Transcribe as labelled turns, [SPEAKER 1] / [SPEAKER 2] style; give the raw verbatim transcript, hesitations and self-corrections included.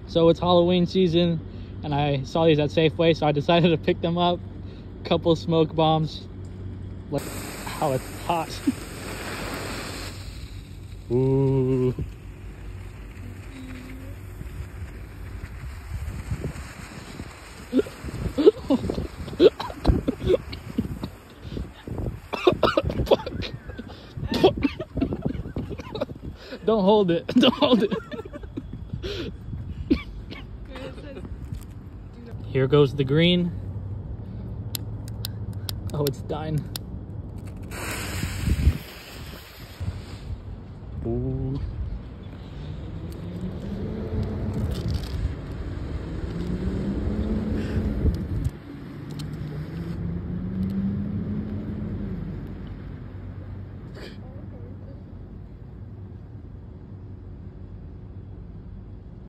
[SPEAKER 1] So it's Halloween season, and I saw these at Safeway, so I decided to pick them up. Couple smoke bombs. Look how it's hot. Ooh. Don't hold it. Don't hold it. Here goes the green. Oh, it's dying.